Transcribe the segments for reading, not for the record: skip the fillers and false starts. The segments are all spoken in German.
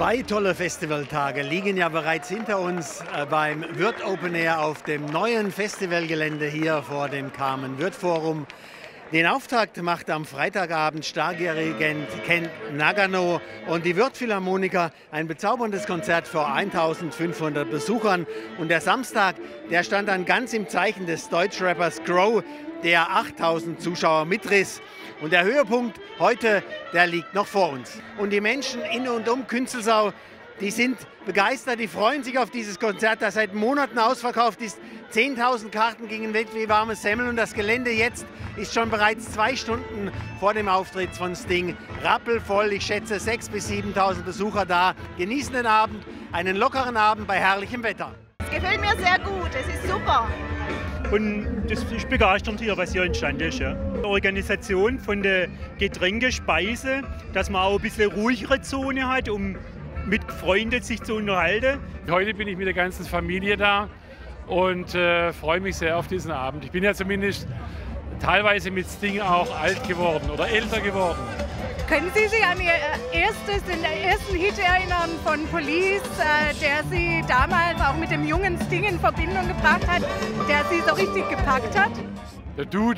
Zwei tolle Festivaltage liegen ja bereits hinter uns beim Würth Open Air auf dem neuen Festivalgelände hier vor dem Carmen Würth Forum. Den Auftakt macht am Freitagabend Stardirigent Ken Nagano und die Würth Philharmoniker, ein bezauberndes Konzert vor 1500 Besuchern. Und der Samstag, der stand dann ganz im Zeichen des Deutschrappers Grow, der 8000 Zuschauer mitriss. Und der Höhepunkt heute, der liegt noch vor uns. Und die Menschen in und um Künzelsau, die sind begeistert, die freuen sich auf dieses Konzert, das seit Monaten ausverkauft ist. 10.000 Karten gingen weg wie warme Semmeln und das Gelände jetzt ist schon bereits 2 Stunden vor dem Auftritt von Sting rappelvoll. Ich schätze 6.000 bis 7.000 Besucher da. Genießen den Abend, einen lockeren Abend bei herrlichem Wetter. Es gefällt mir sehr gut, es ist super. Und das ist begeisternd hier, was hier entstanden ist. Ja. Die Organisation von der Getränke, Speise, dass man auch ein bisschen ruhigere Zone hat, um mit Freunden sich zu unterhalten. Heute bin ich mit der ganzen Familie da und freue mich sehr auf diesen Abend. Ich bin ja zumindest teilweise mit Sting auch alt geworden oder älter geworden. Können Sie sich an den ersten Hit erinnern von Police, der Sie damals auch mit dem jungen Sting in Verbindung gebracht hat, der Sie so richtig gepackt hat? Du,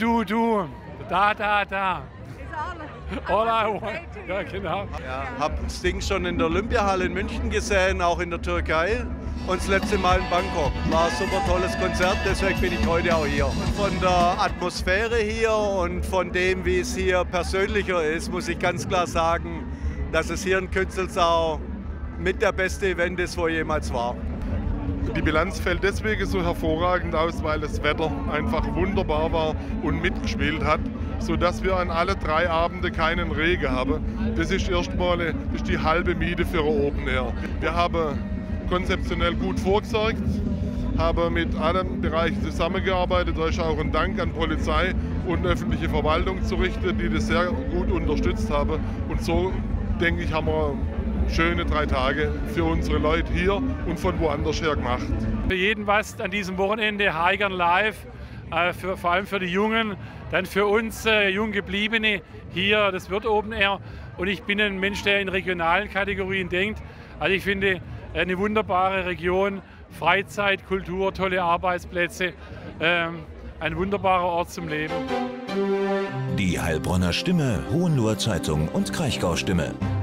da. All I want. Ja, genau. Ja, habe Sting schon in der Olympiahalle in München gesehen, auch in der Türkei und das letzte Mal in Bangkok. War ein super tolles Konzert, deswegen bin ich heute auch hier. Und von der Atmosphäre hier und von dem, wie es hier persönlicher ist, muss ich ganz klar sagen, dass es hier in Künzelsau mit der beste Event ist, wo jemals war. Die Bilanz fällt deswegen so hervorragend aus, weil das Wetter einfach wunderbar war und mitgespielt hat, sodass wir an alle 3 Abende keinen Regen haben. Das ist erstmal die halbe Miete für ein Open Air. Wir haben konzeptionell gut vorgesorgt, haben mit allen Bereichen zusammengearbeitet. Da ist auch ein Dank an Polizei und öffentliche Verwaltung zu richten, die das sehr gut unterstützt haben. Und so, denke ich, haben wir schöne 3 Tage für unsere Leute hier und von woanders her gemacht. Für jeden was an diesem Wochenende, Heigern live, vor allem für die Jungen, dann für uns Junggebliebene hier, das Würth Open Air. Und ich bin ein Mensch, der in regionalen Kategorien denkt. Also ich finde eine wunderbare Region, Freizeit, Kultur, tolle Arbeitsplätze, ein wunderbarer Ort zum Leben. Die Heilbronner Stimme, Hohenloher Zeitung und Kraichgau Stimme.